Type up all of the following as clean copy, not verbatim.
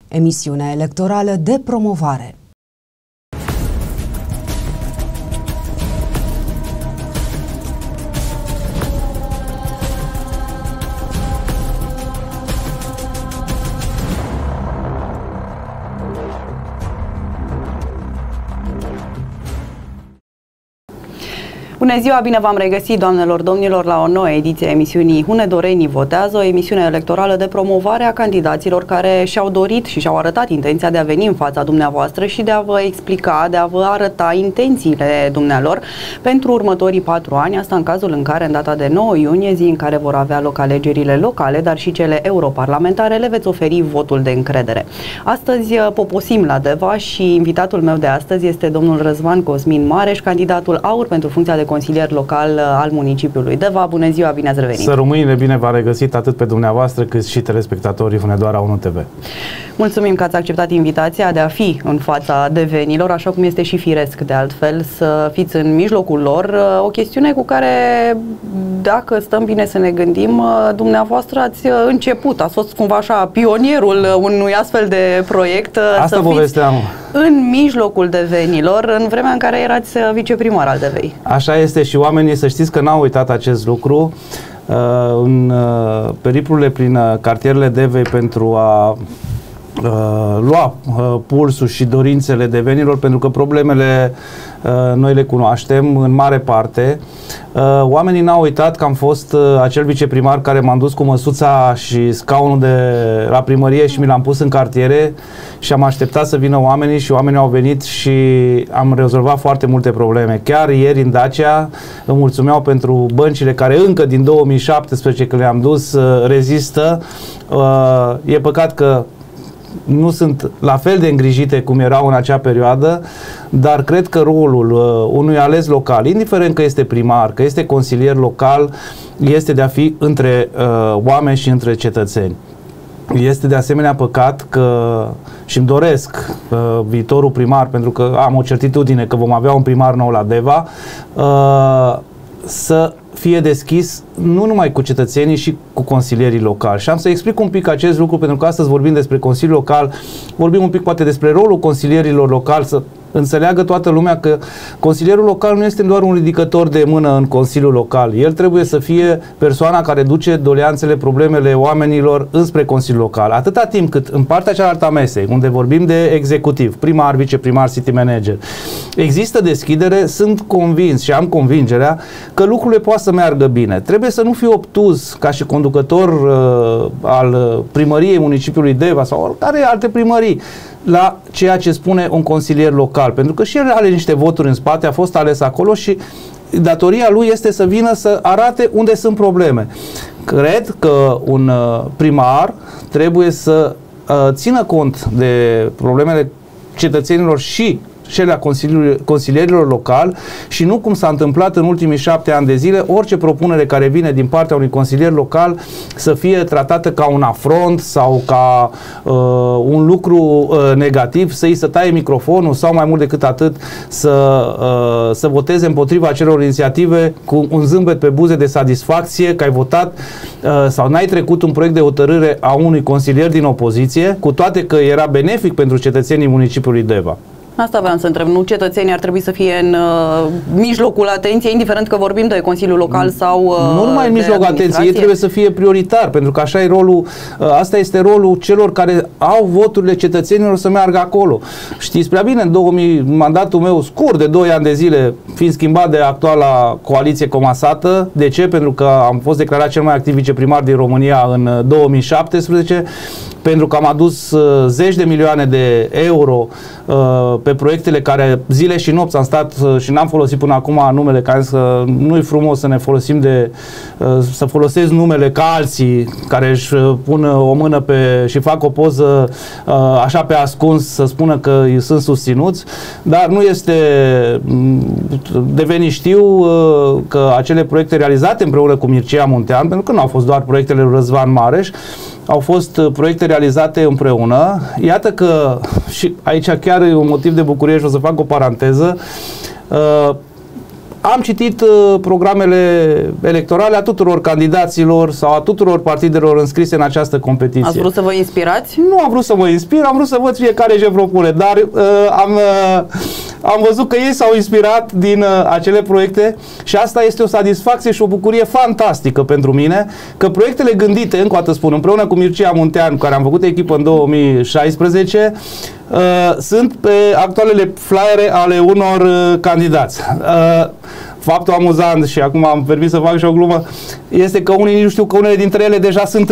emisiunea electorală de promovare. Bună ziua, bine v-am regăsit, doamnelor, domnilor, la o nouă ediție a emisiunii Hunedorenii votează, o emisiune electorală de promovare a candidaților care și-au dorit și și-au arătat intenția de a veni în fața dumneavoastră și de a vă explica, de a vă arăta intențiile dumnealor pentru următorii 4 ani, asta în cazul în care, în data de 9 iunie, zi în care vor avea loc alegerile locale, dar și cele europarlamentare, le veți oferi votul de încredere. Astăzi poposim la Deva și invitatul meu de astăzi este domnul Răzvan Cosmin Mareș, candidatul AUR pentru funcția de consilier local al municipiului Deva. Bună ziua, bine ați revenit! Să rămâine, bine v-a regăsit atât pe dumneavoastră cât și telespectatorii Hunedoara 1 TV. Mulțumim că ați acceptat invitația de a fi în fața devenilor, așa cum este și firesc de altfel, să fiți în mijlocul lor. O chestiune cu care, dacă stăm bine să ne gândim, dumneavoastră ați început, ați fost cumva așa pionierul unui astfel de proiect. Asta povesteam. În mijlocul devenilor, în vremea în care erați viceprimar al Devei. Așa este și oamenii, să știți că n-au uitat acest lucru. În periplurile prin cartierele Devei pentru a lua pulsul și dorințele devenilor, pentru că problemele noi le cunoaștem în mare parte. Oamenii n-au uitat că am fost acel viceprimar care m-am dus cu măsuța și scaunul la primărie și mi l-am pus în cartiere și am așteptat să vină oamenii și oamenii au venit și am rezolvat foarte multe probleme. Chiar ieri în Dacia îmi mulțumeau pentru băncile care încă din 2017 când le-am dus rezistă. E păcat că nu sunt la fel de îngrijite cum erau în acea perioadă, dar cred că rolul unui ales local, indiferent că este primar, că este consilier local, este de a fi între oameni și între cetățeni. Este de asemenea păcat că, și îmi doresc viitorul primar, pentru că am o certitudine că vom avea un primar nou la Deva, să fie deschis nu numai cu cetățenii și cu consilierii locali. Și am să explic un pic acest lucru, pentru că astăzi vorbim despre Consiliul Local, vorbim un pic poate despre rolul consilierilor locali, să înțeleagă toată lumea că consilierul local nu este doar un ridicător de mână în Consiliul Local. El trebuie să fie persoana care duce doleanțele, problemele oamenilor înspre Consiliul Local. Atâta timp cât în partea cealaltă a mesei, unde vorbim de executiv, primar, viceprimar, city manager, există deschidere, sunt convins și am convingerea că lucrurile poate să meargă bine. Trebuie să nu fii obtuz ca și conducător al primăriei municipiului Deva sau oricare alte primării la ceea ce spune un consilier local, pentru că și el are niște voturi în spate, a fost ales acolo și datoria lui este să vină să arate unde sunt probleme. Cred că un primar trebuie să țină cont de problemele cetățenilor și cele a consilierilor locali și nu cum s-a întâmplat în ultimii 7 ani de zile, orice propunere care vine din partea unui consilier local să fie tratată ca un afront sau ca un lucru negativ, să îi se taie microfonul sau mai mult decât atât să voteze împotriva acelor inițiative cu un zâmbet pe buze de satisfacție că ai votat sau n-ai trecut un proiect de hotărâre a unui consilier din opoziție, cu toate că era benefic pentru cetățenii municipiului Deva. Asta vreau să întreb. Nu cetățenii ar trebui să fie în mijlocul atenției, indiferent că vorbim de Consiliul Local sau nu numai în mijlocul atenției, ei trebuie să fie prioritar, pentru că așa e rolul, asta este rolul celor care au voturile cetățenilor să meargă acolo. Știți prea bine, în 2000, mandatul meu scurt de 2 ani de zile, fiind schimbat de actuala coaliție comasată. De ce? Pentru că am fost declarat cel mai activ viceprimar din România în 2017, pentru că am adus zeci de milioane de euro pe proiectele care zile și nopți am stat și n-am folosit până acum numele, care să nu-i frumos să ne folosim să folosesc numele ca alții care își pun o mână și fac o poză așa pe ascuns să spună că sunt susținuți, dar nu este, devenit știu că acele proiecte realizate împreună cu Mircea Muntean, pentru că nu au fost doar proiectele lui Răzvan Mareș, au fost proiecte realizate împreună. Iată că, și aici chiar e un motiv de bucurie și o să fac o paranteză, am citit programele electorale a tuturor candidaților sau a tuturor partidelor înscrise în această competiție. Ați vrut să vă inspirați? Nu am vrut să mă inspir, am vrut să văd fiecare ce propune, dar am văzut că ei s-au inspirat din acele proiecte și asta este o satisfacție și o bucurie fantastică pentru mine, că proiectele gândite, încă o dată spun, împreună cu Mircea Muntean, cu care am făcut echipă în 2016, sunt pe actualele flyere ale unor candidați. Faptul amuzant, și acum am permis să fac și o glumă, este că unii nu știu că unele dintre ele deja sunt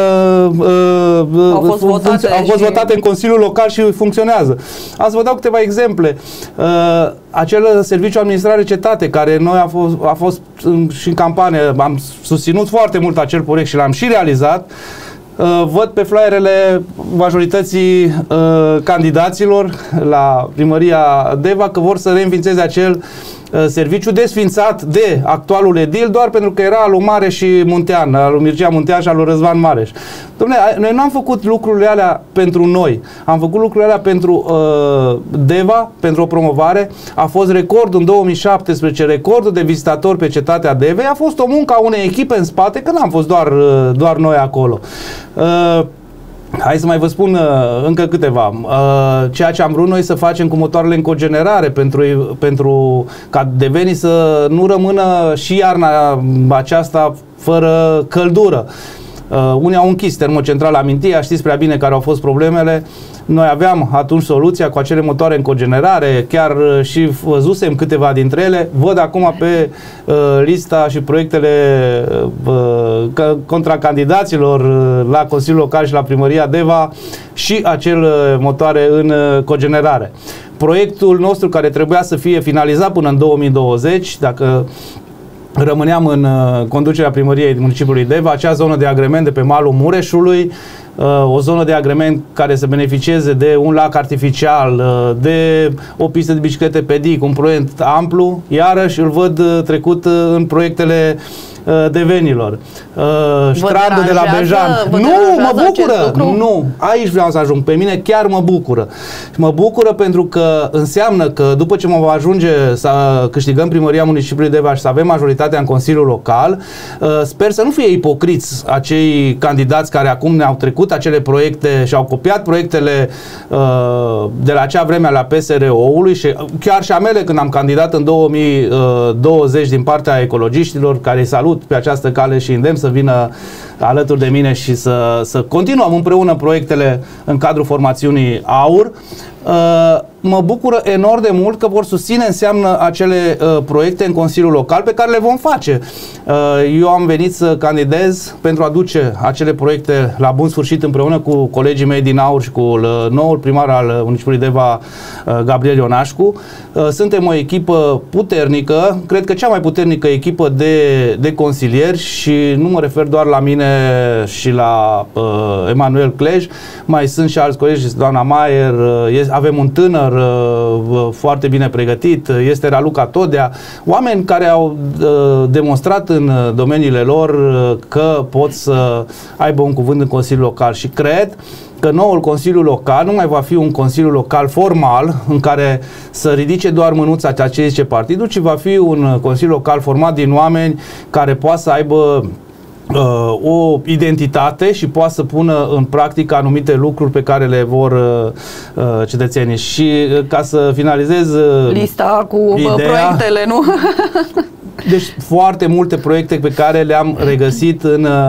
au fost votate în Consiliul Local și funcționează. Am să vă dau câteva exemple. Acel serviciu administrare cetate, care noi a fost și în campanie, am susținut foarte mult acel proiect și l-am și realizat. Văd pe flyerele majorității candidaților la primăria Deva că vor să reînființeze acel serviciu desfințat de actualul edil doar pentru că era al lui Mareș și Muntean, al lui Mircea Muntean și al lui Răzvan Mareș. Dom'le, noi nu am făcut lucrurile alea pentru noi, am făcut lucrurile alea pentru Deva, pentru o promovare. A fost record în 2017, recordul de vizitatori pe cetatea Devei, a fost o muncă a unei echipe în spate, că n-am fost doar noi acolo. Hai să mai vă spun încă câteva. Ceea ce am vrut noi să facem cu motoarele în cogenerare pentru ca devenii să nu rămână și iarna aceasta fără căldură. Unii au închis termocentrala Amintia, știți prea bine care au fost problemele. Noi aveam atunci soluția cu acele motoare în cogenerare, chiar și văzusem câteva dintre ele. Văd acum pe lista și proiectele contra candidaților la Consiliul Local și la Primăria Deva și acele motoare în cogenerare. Proiectul nostru, care trebuia să fie finalizat până în 2020, dacă rămâneam în conducerea primăriei municipiului Deva, acea zonă de agrement de pe malul Mureșului, o zonă de agrement care să beneficieze de un lac artificial, de o pistă de biciclete pe dig, un proiect amplu, iarăși îl văd trecut în proiectele devenilor. Strandul de la Bejan. Nu, mă bucură! Nu, aici vreau să ajung. Pe mine chiar mă bucură. Mă bucură pentru că înseamnă că după ce mă va ajunge să câștigăm primăria municipiului Deva și să avem majoritatea în Consiliul Local, sper să nu fie ipocriți acei candidați care acum ne-au trecut acele proiecte și au copiat proiectele de la acea vreme la PSRO-ului și chiar și a mele când am candidat în 2020 din partea ecologiștilor, care îi salut pe această cale și îndemn să vină alături de mine și să continuăm împreună proiectele în cadrul formațiunii AUR. Mă bucură enorm de mult că vor susține înseamnă acele proiecte în Consiliul Local pe care le vom face. Eu am venit să candidez pentru a duce acele proiecte la bun sfârșit împreună cu colegii mei din AUR și cu noul primar al municipiului Deva, Gabriel Ionașcu. Suntem o echipă puternică, cred că cea mai puternică echipă de consilieri și nu mă refer doar la mine și la Emanuel Clej, mai sunt și alți colegi, doamna Maier, avem un tânăr foarte bine pregătit, este Raluca Todea, oameni care au demonstrat în domeniile lor că pot să aibă un cuvânt în Consiliul Local și cred că noul Consiliu Local nu mai va fi un Consiliu Local formal în care să ridice doar mânuța ce zice partidul, ci va fi un Consiliu Local format din oameni care poate să aibă o identitate și poate să pună în practică anumite lucruri pe care le vor cetățenii. Și ca să finalizez lista cu proiectele, nu? Deci foarte multe proiecte pe care le-am regăsit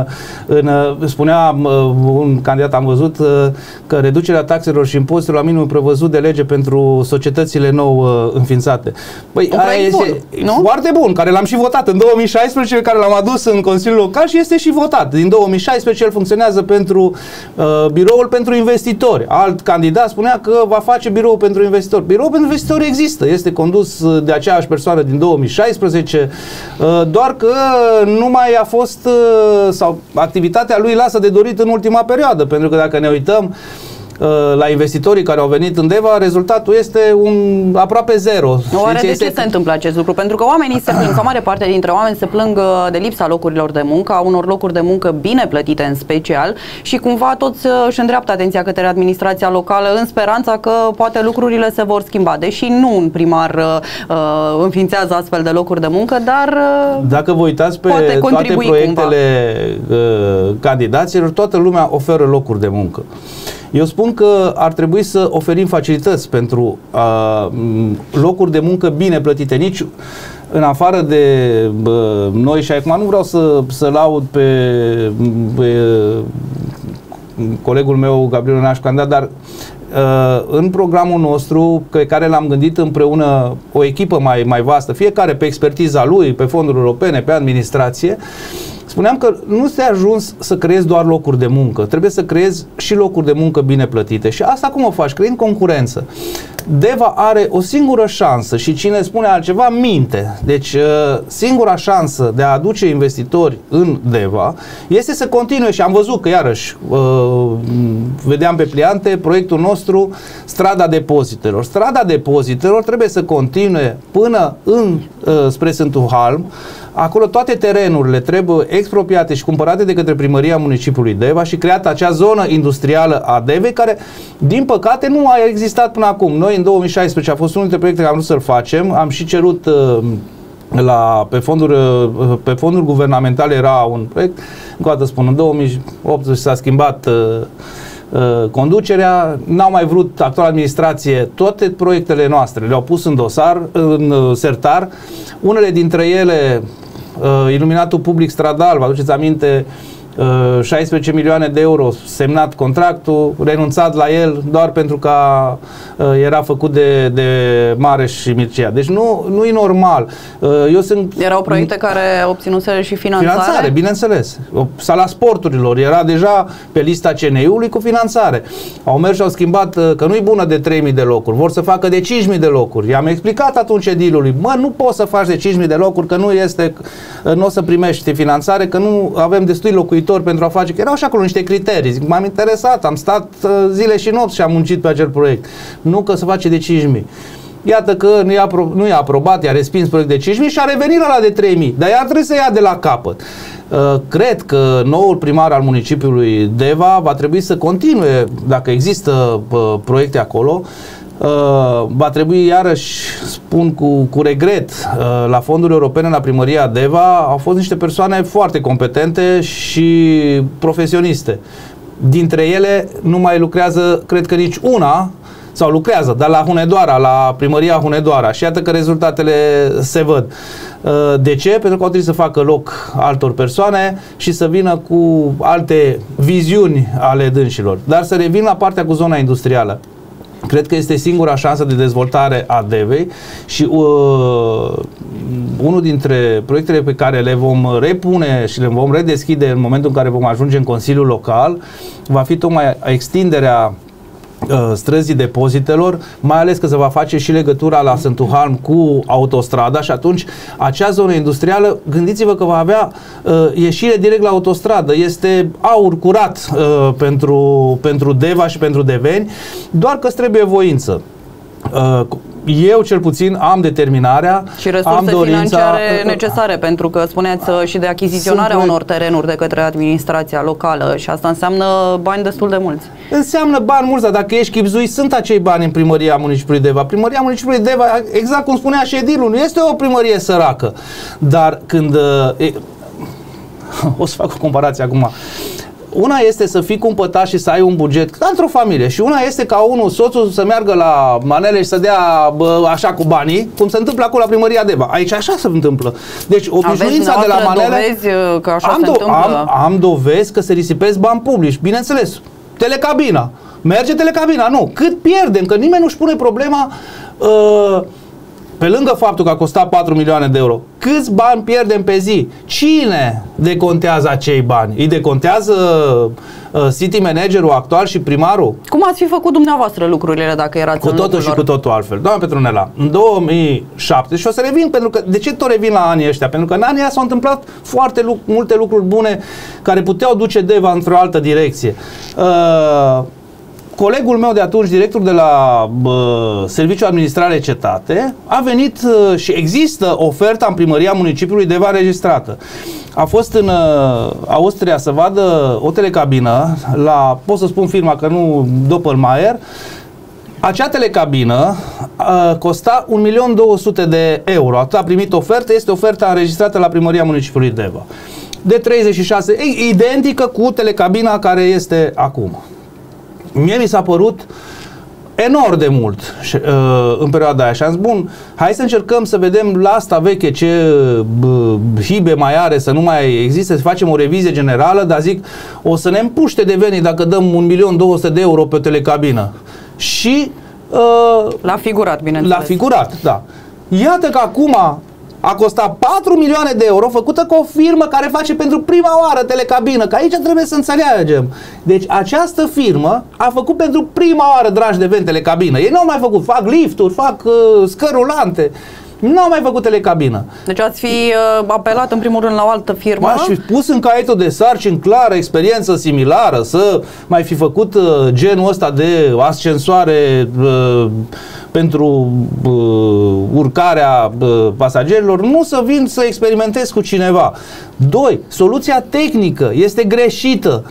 spunea un candidat, am văzut că reducerea taxelor și impozitelor la minimum prevăzut de lege pentru societățile nou înființate. Păi, este foarte bun, care l-am și votat în 2016, care l-am adus în Consiliul Local și este și votat. Din 2016 el funcționează pentru biroul pentru investitori. Alt candidat spunea că va face biroul pentru investitori. Biroul pentru investitori există, este condus de aceeași persoană din 2016, doar că nu mai a fost sau activitatea lui lasă de dorit în ultima perioadă, pentru că dacă ne uităm la investitorii care au venit în Deva, rezultatul este aproape zero. Oare de ce se întâmplă acest lucru? Pentru că oamenii se plâng, sau mare parte dintre oameni se plâng de lipsa locurilor de muncă, a unor locuri de muncă bine plătite în special, și cumva toți își îndreaptă atenția către administrația locală în speranța că poate lucrurile se vor schimba, deși nu un primar înființează astfel de locuri de muncă, dar dacă vă uitați pe toate proiectele candidaților, toată lumea oferă locuri de muncă. Eu spun că ar trebui să oferim facilități pentru locuri de muncă bine plătite. Nici în afară de noi, și acum nu vreau să laud pe colegul meu Gabriel Naș candidat, dar în programul nostru, pe care l-am gândit împreună, o echipă mai vastă, fiecare pe expertiza lui, pe fonduri europene, pe administrație, spuneam că nu se ajuns să creezi doar locuri de muncă, trebuie să creezi și locuri de muncă bine plătite. Și asta cum o faci? Creând concurență. Deva are o singură șansă și cine spune altceva minte. Deci singura șansă de a aduce investitori în Deva este să continue, și am văzut că iarăși vedeam pe pliante proiectul nostru, Strada Depozitelor. Strada Depozitelor trebuie să continue până spre Sfântul Halm. Acolo toate terenurile trebuie expropriate și cumpărate de către primăria municipiului Deva și creată acea zonă industrială a Devei, care, din păcate, nu a existat până acum. Noi, în 2016, a fost unul dintre proiecte care am vrut să-l facem. Am și cerut pe fonduri guvernamentale, era un proiect. Încă o dată spun, în 2018 s-a schimbat conducerea, n-au mai vrut actuala administrație, toate proiectele noastre le-au pus în dosar, în sertar, unele dintre ele, iluminatul public stradal, vă aduceți aminte, 16 milioane de euro semnat contractul, renunțat la el doar pentru că era făcut de Mareș și Mircea. Deci nu e normal. Erau proiecte care obținuseră și finanțare? Bineînțeles. Sala sporturilor era deja pe lista CNI-ului cu finanțare. Au mers și au schimbat că nu e bună de 3.000 de locuri, vor să facă de 5.000 de locuri. I-am explicat atunci edilului, nu poți să faci de 5.000 de locuri, că nu o să primești finanțare, că nu avem destui locuitori pentru a face, că erau și acolo niște criterii. Zic, m-am interesat, am stat zile și nopți și am muncit pe acel proiect. Nu că se face de 5.000. Iată că nu i-a aprobat, i-a respins proiect de 5.000 și a revenit la de 3.000. Dar ea trebuie să ia de la capăt. Cred că noul primar al municipiului Deva va trebui să continue, dacă există proiecte acolo, va trebui, iarăși spun cu regret, la fonduri europene, la primăria Deva au fost niște persoane foarte competente și profesioniste. Dintre ele nu mai lucrează, cred că nici una, sau lucrează, dar la Hunedoara, la primăria Hunedoara, și iată că rezultatele se văd. De ce? Pentru că au trebuit să facă loc altor persoane și să vină cu alte viziuni ale dânșilor. Dar să revin la partea cu zona industrială. Cred că este singura șansă de dezvoltare a Devei și unul dintre proiectele pe care le vom repune și le vom redeschide în momentul în care vom ajunge în Consiliul Local va fi tocmai extinderea străzii Depozitelor, mai ales că se va face și legătura la Sfântul Halm cu autostrada și atunci acea zonă industrială, gândiți-vă că va avea ieșire direct la autostradă. Este aur curat pentru Deva și pentru deveni, doar că îți trebuie voință. Eu cel puțin am determinarea și resurse financiare necesare, pentru că spuneați și de achiziționarea unor terenuri de către administrația locală și asta înseamnă bani destul de mulți. Înseamnă bani mulți, dar dacă ești chibzui, sunt acei bani în primăria municipiului Deva. Primăria municipiului Deva, exact cum spunea și edilul, nu este o primărie săracă, dar când o să fac o comparație acum. Una este să fii cumpătat și să ai un buget, ca într-o familie, și una este ca soțul să meargă la manele și să dea așa cu banii, cum se întâmplă acolo la primăria Deva. Aici așa se întâmplă. Deci obișnuința de la manele... Aveți dovezi că așa se întâmplă? Am dovezi că se risipesc bani publici, bineînțeles. Telecabina. Merge telecabina? Nu. Cât pierdem? Că nimeni nu-și pune problema... Pe lângă faptul că a costat 4 milioane de euro, câți bani pierdem pe zi? Cine decontează acei bani? Îi decontează city managerul actual și primarul? Cum ați fi făcut dumneavoastră lucrurile dacă erați cu totul și cu totul altfel. Doamna Petronela, în 2007, și o să revin, pentru că, de ce tot revin la anii ăștia? Pentru că în anii ăia s-au întâmplat foarte multe lucruri bune care puteau duce Deva într-o altă direcție. colegul meu de atunci, director de la Serviciul Administrare Cetate, a venit și există oferta în primăria municipiului Deva înregistrată. A fost în Austria să vadă o telecabină la, pot să spun firma că nu, Doppelmayr. Acea telecabină costa 1.200.000 de euro. Atât a primit ofertă, este oferta înregistrată la primăria municipiului Deva. De 36, identică cu telecabina care este acum. Mie mi s-a părut enorm de mult în perioada aia și am zis, bun, hai să încercăm să vedem la asta veche ce hibe mai are, să nu mai existe, să facem o revizie generală, dar zic, o să ne împuște de venit dacă dăm 1.200.000 de euro pe o telecabină. Și la figurat, bineînțeles. La figurat, da. Iată că acum a costat 4 milioane de euro, făcută cu o firmă care face pentru prima oară telecabină, că aici trebuie să înțelegem. Deci această firmă a făcut pentru prima oară, dragi de veni, telecabină. Ei nu au mai făcut, fac lifturi, fac scări rulante. Nu au mai făcut telecabină. Deci ați fi apelat în primul rând la o altă firmă? M-aș fi pus în caietul de sarcini clară, experiență similară, să mai fi făcut genul ăsta de ascensoare pentru urcarea pasagerilor, nu să vin să experimentez cu cineva. 2. Soluția tehnică este greșită.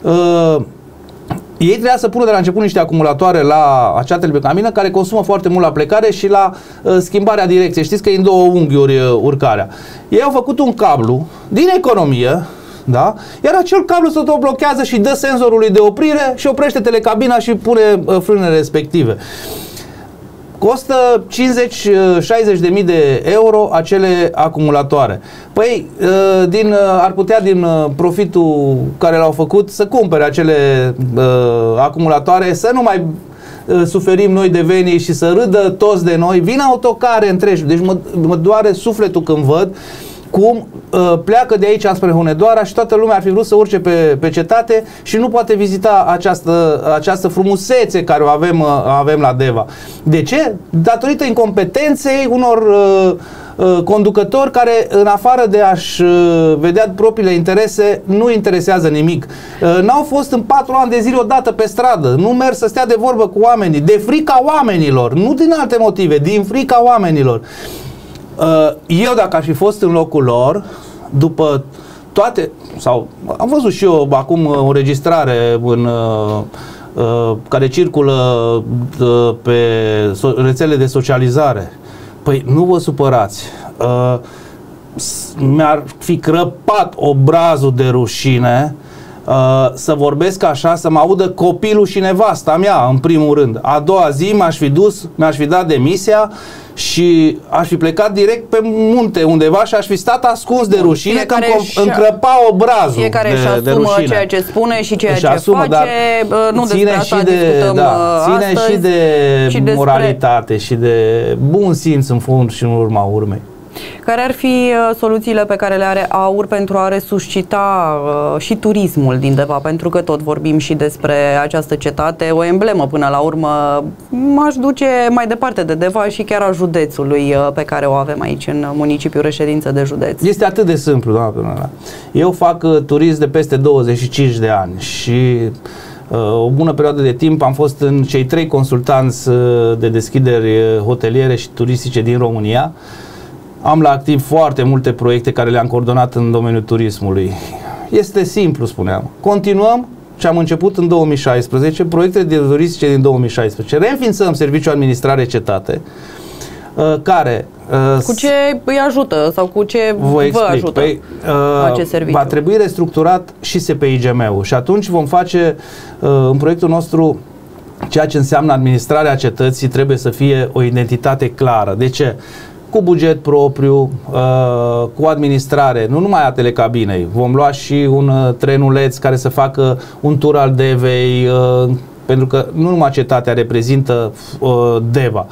Ei trebuia să pună de la început niște acumulatoare la acea telecabină care consumă foarte mult la plecare și la schimbarea direcției. Știți că e în două unghiuri urcarea. Ei au făcut un cablu din economie, da? Iar acel cablu se tot blochează și dă senzorului de oprire și oprește telecabina și pune frânele respective. Costă 50-60 de mii de euro acele acumulatoare. Păi, ar putea din profitul care l-au făcut să cumpere acele acumulatoare, să nu mai suferim noi de venii și să râdă toți de noi. Vin autocare întregi. Deci mă doare sufletul când văd cum pleacă de aici spre Hunedoara și toată lumea ar fi vrut să urce pe cetate și nu poate vizita această frumusețe care o avem la Deva. De ce? Datorită incompetenței unor conducători care, în afară de a-și vedea propriile interese, nu interesează nimic. N-au fost în 4 ani de zile odată pe stradă, nu merg să stea de vorbă cu oamenii, de frica oamenilor, nu din alte motive, din frica oamenilor. Eu, dacă aș fi fost în locul lor, după toate, sau am văzut și eu acum o înregistrare care circulă pe rețele de socializare. Păi nu vă supărați. Mi-ar fi crăpat obrazul de rușine să vorbesc așa, să mă audă copilul și nevasta mea, în primul rând. A doua zi mi-aș fi dat demisia și aș fi plecat direct pe munte undeva și aș fi stat ascuns de rușine, că îmi crăpa obrazul. Fiecare își asumă ceea ce spune și ceea ce face. Nu despre asta discutăm ține astăzi, și de moralitate și de bun simț în fund și în urma urmei. Care ar fi soluțiile pe care le are AUR pentru a resuscita și turismul din Deva? Pentru că tot vorbim și despre această cetate, o emblemă până la urmă, m-aș duce mai departe de Deva și chiar a județului pe care o avem aici în municipiul reședință de județ. Este atât de simplu, doamna Pânăla. Eu fac turism de peste 25 de ani și o bună perioadă de timp am fost în cei 3 consultanți de deschideri hoteliere și turistice din România. Am la activ foarte multe proiecte care le-am coordonat în domeniul turismului. Este simplu, spuneam. Continuăm ce am început în 2016, proiectele turistice din 2016. Reînființăm Serviciul Administrare Cetate, care... Cu ce îi ajută sau cu ce vă ajută acest serviciu? Va trebui restructurat și SPIGM-ul și atunci vom face în proiectul nostru ceea ce înseamnă administrarea cetății, trebuie să fie o identitate clară. De ce? Cu buget propriu, cu administrare, nu numai a telecabinei. Vom lua și un trenuleț care să facă un tur al Devei, pentru că nu numai cetatea reprezintă Deva.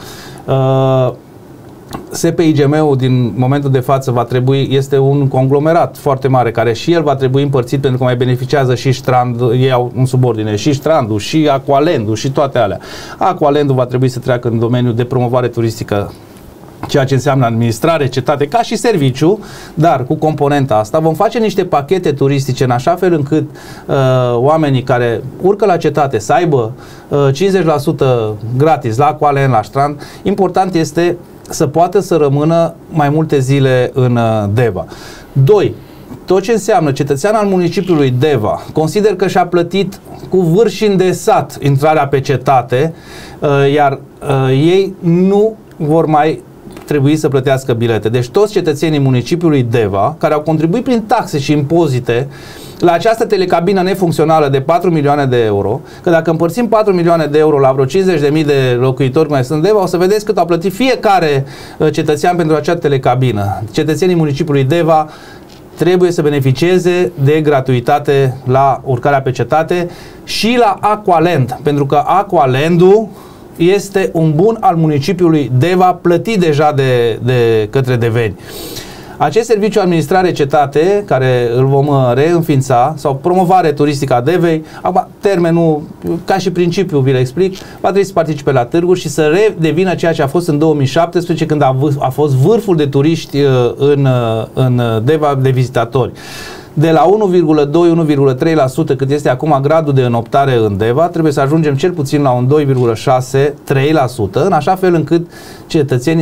SPIGM-ul din momentul de față va trebui, este un conglomerat foarte mare care și el va trebui împărțit pentru că mai beneficiază și Strand, ei au în subordine, și Strandul, și Aqualandul și toate alea. Aqualandul va trebui să treacă în domeniul de promovare turistică ceea ce înseamnă administrare, cetate, ca și serviciu, dar cu componenta asta vom face niște pachete turistice în așa fel încât oamenii care urcă la cetate să aibă 50% gratis la Aqualand, la strand. Important este să poată să rămână mai multe zile în Deva. 2. Tot ce înseamnă cetățean al municipiului Deva consider că și-a plătit cu vârf și îndesat intrarea pe cetate, iar ei nu vor mai trebui să plătească bilete. Deci toți cetățenii municipiului Deva, care au contribuit prin taxe și impozite la această telecabină nefuncțională de 4 milioane de euro, că dacă împărțim 4 milioane de euro la vreo 50.000 de locuitori mai sunt Deva, o să vedeți cât au plătit fiecare cetățean pentru acea telecabină. Cetățenii municipiului Deva trebuie să beneficieze de gratuitate la urcarea pe cetate și la Aqualand, pentru că Aqualand-ul este un bun al municipiului Deva, plătit deja de către deveni. Acest serviciu administrare cetate, care îl vom reînființa, sau promovare turistică a Devei, acum termenul, ca și principiu vi-l explic, va trebui să participe la târguri și să redevină ceea ce a fost în 2017, când a fost vârful de turiști în Deva, de vizitatori. De la 1,2-1,3% cât este acum gradul de înoptare în Deva, trebuie să ajungem cel puțin la un 2,6-3%, în așa fel încât cetățenii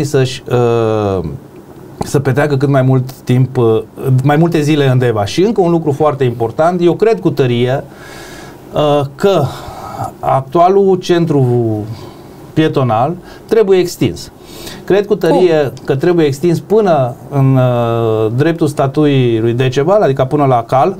să petreacă cât mai mult timp, mai multe zile în Deva. Și încă un lucru foarte important, eu cred cu tărie că actualul centru pietonal trebuie extins. Cred cu tărie că trebuie extins până în dreptul statului lui Decebal, adică până la Cal.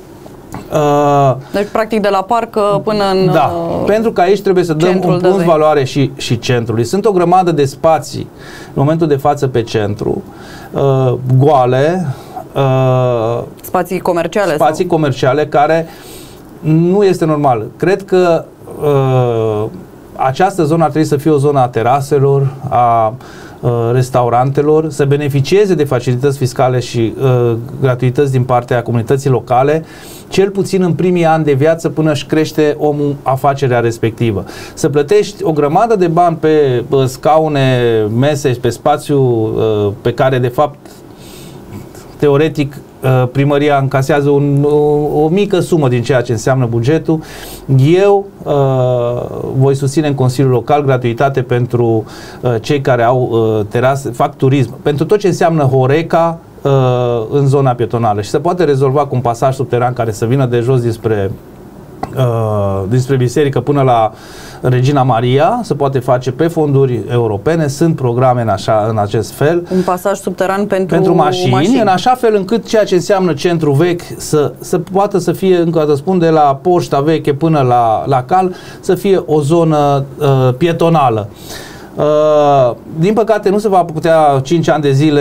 Deci, practic, de la parc până în Da, pentru că aici trebuie să dăm un plus valoare și centrului. Sunt o grămadă de spații în momentul de față pe centru, goale, spații comerciale. Spații comerciale care nu este normal. Cred că această zonă ar trebui să fie o zonă a teraselor, a restaurantelor, să beneficieze de facilități fiscale și gratuități din partea comunității locale, cel puțin în primii ani de viață până își crește omul afacerea respectivă. Să plătești o grămadă de bani pe scaune, mese și pe spațiu pe care de fapt teoretic primăria încasează o mică sumă din ceea ce înseamnă bugetul. Eu voi susține în Consiliul Local gratuitate pentru cei care au terase, fac turism, pentru tot ce înseamnă Horeca în zona pietonală și se poate rezolva cu un pasaj subteran care să vină de jos dinspre biserică până la Regina Maria, se poate face pe fonduri europene, sunt programe în acest fel. Un pasaj subteran pentru mașini, în așa fel încât ceea ce înseamnă centru vechi să poată să fie, încă o dată spun, de la Poșta Veche până la Cal, să fie o zonă pietonală. Din păcate nu se va putea 5 ani de zile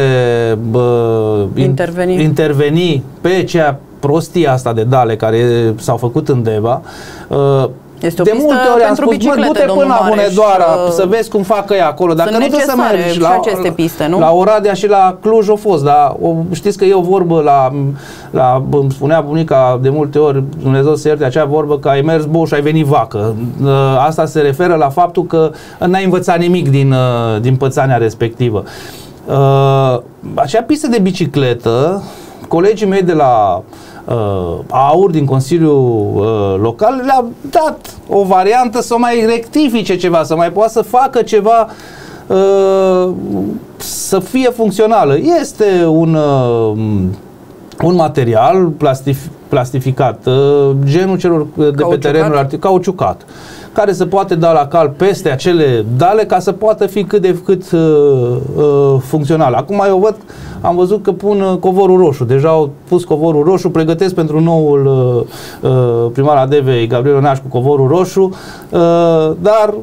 interveni pe prostia asta de dale care s-au făcut în Deva. Este o de multe ori am spus, du-te până la Hunedoara să vezi cum fac ei acolo. Dacă nu trebuie să mergi la Oradea și la Cluj o fost, dar știți că e o vorbă îmi spunea bunica de multe ori, Dumnezeu să ierte acea vorbă, că ai mers bou și ai venit vacă. Asta se referă la faptul că n-ai învățat nimic din pățania respectivă. Acea pistă de bicicletă, colegii mei de la AUR din Consiliul Local le-a dat o variantă să mai rectifice ceva, să mai poată să facă ceva să fie funcțională. Este un material plastificat, genul celor de pe terenul cauciucat, care se poate da la cal peste acele dale ca să poată fi cât de cât funcțional. Acum eu am văzut că pun covorul roșu, deja au pus covorul roșu, pregătesc pentru noul primar al Devei, Gabriel Oneaș, cu covorul roșu, dar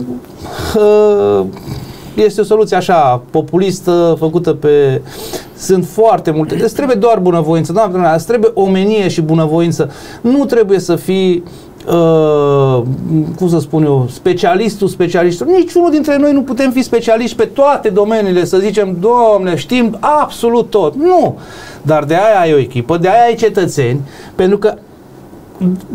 este o soluție așa populistă, făcută pe... Sunt foarte multe. Îți trebuie doar bunăvoință, doamne, îți trebuie omenie și bunăvoință. Nu trebuie să fii cum să spun eu, specialistul. Niciunul dintre noi nu putem fi specialiști pe toate domeniile, să zicem, Doamne, știm absolut tot. Nu! Dar de aia ai o echipă, de aia ai cetățeni, pentru că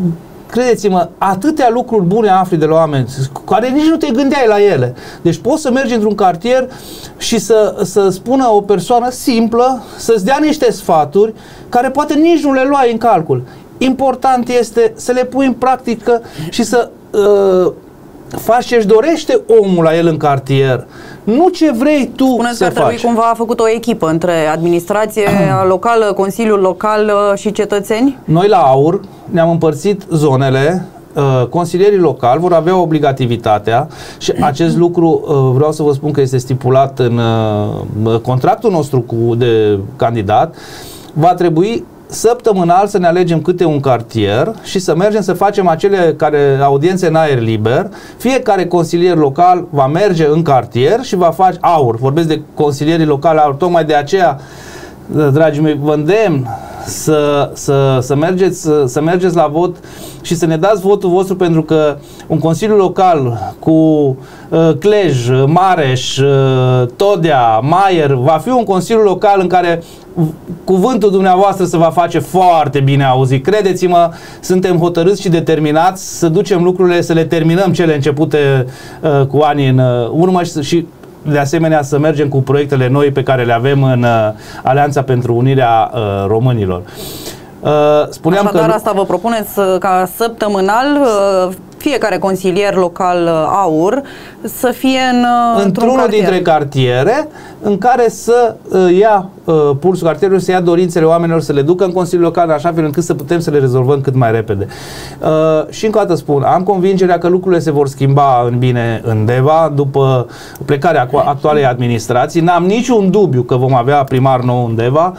credeți-mă, atâtea lucruri bune afli de la oameni, care nici nu te gândeai la ele. Deci poți să mergi într-un cartier și să spună o persoană simplă, să-ți dea niște sfaturi care poate nici nu le luai în calcul. Important este să le pui în practică și să faci ce-și dorește omul la el în cartier. Nu ce vrei tu. Spuneți să că ar trebui faci. cumva făcut o echipă între administrație locală, Consiliul Local și cetățeni? Noi la AUR ne-am împărțit zonele. Consilierii locali vor avea obligativitatea și acest lucru vreau să vă spun că este stipulat în contractul nostru de candidat. Va trebui săptămânal să ne alegem câte un cartier și să mergem să facem acele audiențe în aer liber. Fiecare consilier local va merge în cartier și va face AUR. Vorbesc de consilierii locali AUR. Tocmai de aceea, dragii mei, vă îndemn să mergeți la vot și să ne dați votul vostru, pentru că un consiliu local cu Cluj, Mareș, Todea, Maier va fi un consiliu local în care cuvântul dumneavoastră se va face foarte bine auzit. Credeți-mă, suntem hotărâți și determinați să ducem lucrurile, să le terminăm cele începute cu ani în urmă și de asemenea să mergem cu proiectele noi pe care le avem în Alianța pentru Unirea Românilor. Spuneam Așadar, asta vă propuneți ca săptămânal fiecare consilier local AUR să fie într-unul dintre cartiere în care să ia pulsul cartierului, să ia dorințele oamenilor, să le ducă în Consiliul Local în așa fel încât să putem să le rezolvăm cât mai repede. Și încă o dată spun, am convingerea că lucrurile se vor schimba în bine în Deva după plecarea actualei administrații. N-am niciun dubiu că vom avea primar nou în Deva.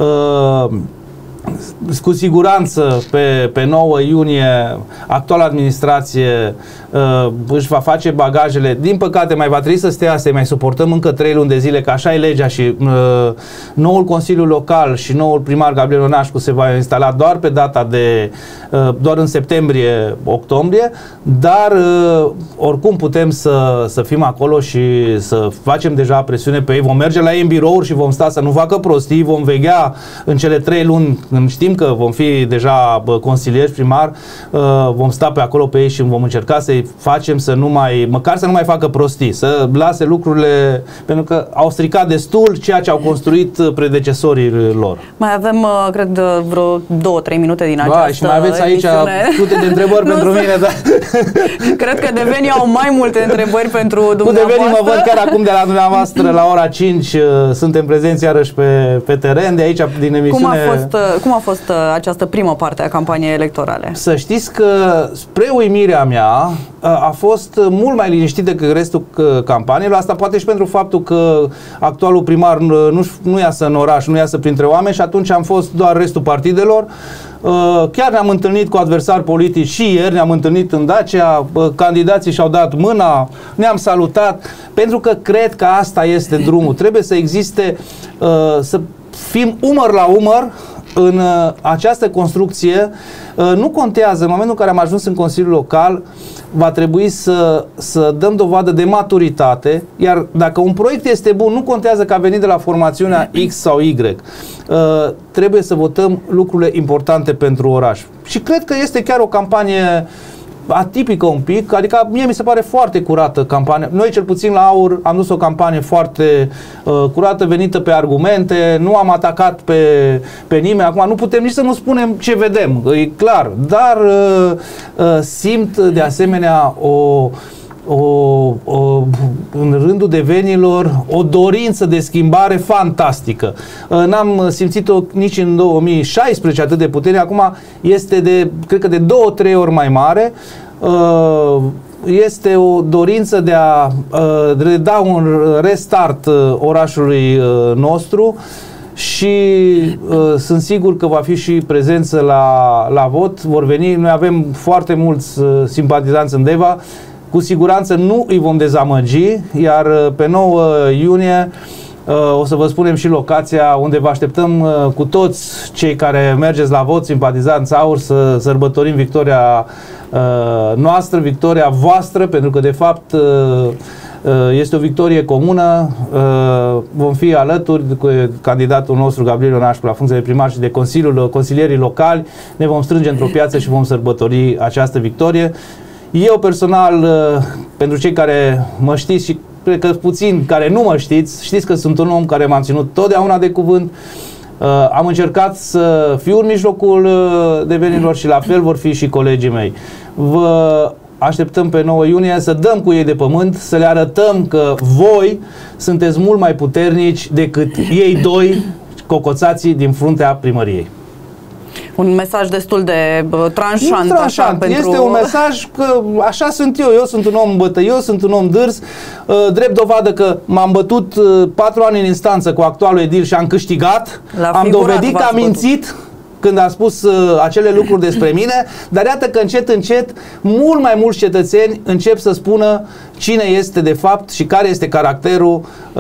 Cu siguranță pe 9 iunie actuala administrație își va face bagajele. Din păcate mai va trebui să stea, să mai suportăm încă 3 luni de zile, că așa e legea, și noul Consiliu Local și noul primar Gabriel Ionașcu se va instala doar pe data de doar în septembrie-octombrie, dar oricum putem să fim acolo și să facem deja presiune pe ei. Vom merge la ei în birouri și vom sta să nu facă prostii, vom veghea în cele 3 luni, când știm că vom fi deja consilieri primar, vom sta pe acolo pe ei și vom încerca să-i facem măcar să nu mai facă prostii, să lase lucrurile, pentru că au stricat destul ceea ce au construit predecesorii lor. Mai avem, cred, vreo 2-3 minute din această și mai aveți aici sute de întrebări pentru mine, dar cred că devenii au mai multe întrebări pentru dumneavoastră. Cu devenii mă văd chiar acum de la dumneavoastră la ora 5, suntem prezenți iarăși pe teren, de aici din emisiune. Cum a fost această primă parte a campaniei electorale? Să știți că, spre uimirea mea, a fost mult mai liniștit decât restul campaniilor. Asta poate și pentru faptul că actualul primar nu iasă în oraș, nu iasă printre oameni și atunci am fost doar restul partidelor. Chiar ne-am întâlnit cu adversari politici și ieri, ne-am întâlnit în Dacia, candidații și-au dat mâna, ne-am salutat, pentru că cred că asta este drumul. Trebuie să existe, să fim umăr la umăr în această construcție. Nu contează, în momentul în care am ajuns în Consiliul Local, va trebui să dăm dovadă de maturitate, iar dacă un proiect este bun, nu contează că a venit de la formațiunea X sau Y. Trebuie să votăm lucrurile importante pentru oraș. Și cred că este chiar o campanie atipică un pic, adică mie mi se pare foarte curată campania. Noi, cel puțin la AUR, am dus o campanie foarte curată, venită pe argumente, nu am atacat pe nimeni. Acum nu putem nici să nu spunem ce vedem, e clar, dar simt de asemenea în rândul devenilor o dorință de schimbare fantastică. N-am simțit-o nici în 2016 atât de puternic, acum este cred că de 2-3 ori mai mare. Este o dorință de a da un restart orașului nostru și sunt sigur că va fi și prezență la vot. Vor veni, noi avem foarte mulți simpatizanți în Deva. Cu siguranță nu îi vom dezamăgi, iar pe 9 iunie o să vă spunem și locația unde vă așteptăm cu toți cei care mergeți la vot, simpatizanți AUR, să sărbătorim victoria noastră, victoria voastră, pentru că de fapt Este o victorie comună, vom fi alături cu candidatul nostru Gabriel Ionașcu la funcție de primar și de consilierii locali, ne vom strânge într-o piață și vom sărbători această victorie. Eu personal, pentru cei care mă știți și cred că puțini care nu mă știți că sunt un om care m-am ținut totdeauna de cuvânt. Am încercat să fiu în mijlocul devenilor și la fel vor fi și colegii mei. Vă așteptăm pe 9 iunie să dăm cu ei de pământ, să le arătăm că voi sunteți mult mai puternici decât ei doi cocoțații din fruntea primăriei. Un mesaj destul de tranșant. Așa, pentru... Este un mesaj că așa sunt eu sunt un om bătăios, sunt un om dârs, drept dovadă că m-am bătut 4 ani în instanță cu actualul edil și am câștigat, am dovedit că am mințit când a spus acele lucruri despre mine, dar iată că încet, mult mai mulți cetățeni încep să spună cine este de fapt și care este caracterul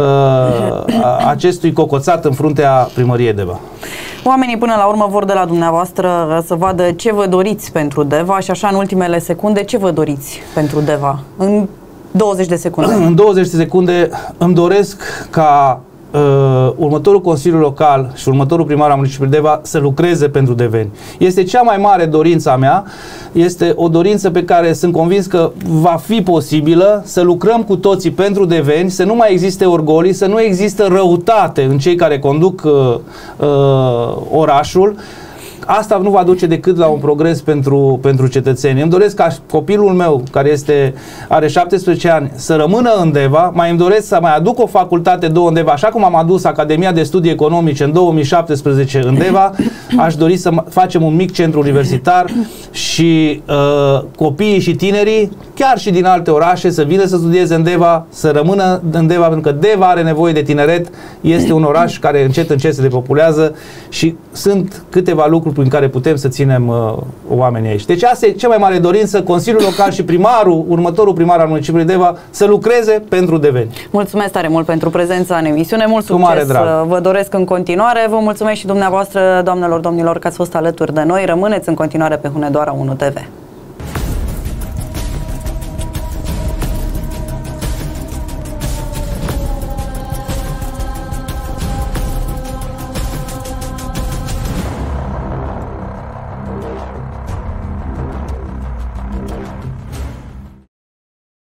acestui cocoțat în fruntea primăriei Deva. Oamenii până la urmă vor de la dumneavoastră să vadă ce vă doriți pentru Deva și așa în ultimele secunde, ce vă doriți pentru Deva? În 20 de secunde. În 20 de secunde îmi doresc ca următorul Consiliu Local și următorul primar al municipiului Deva să lucreze pentru deveni. Este cea mai mare dorință a mea, este o dorință pe care sunt convins că va fi posibilă, să lucrăm cu toții pentru deveni, să nu mai existe orgolii, să nu există răutate în cei care conduc orașul. Asta nu va duce decât la un progres pentru cetățeni. Îmi doresc ca copilul meu, care are 17 ani, să rămână în Deva, mai îmi doresc să mai aduc o facultate 2 în Deva, așa cum am adus Academia de Studii Economice în 2017 în Deva, aș dori să facem un mic centru universitar și copiii și tinerii, chiar și din alte orașe, să vină să studieze în Deva, să rămână în Deva, pentru că Deva are nevoie de tineret, este un oraș care încet se depopulează și sunt câteva lucruri prin care putem să ținem oamenii aici. Deci asta e cea mai mare dorință, Consiliul Local și primarul, următorul primar al municipiului Deva, să lucreze pentru deveni. Mulțumesc tare mult pentru prezența în emisiune, mult succes vă doresc în continuare, vă mulțumesc și dumneavoastră, doamnelor, domnilor, că ați fost alături de noi, rămâneți în continuare pe Hunedoara 1 TV.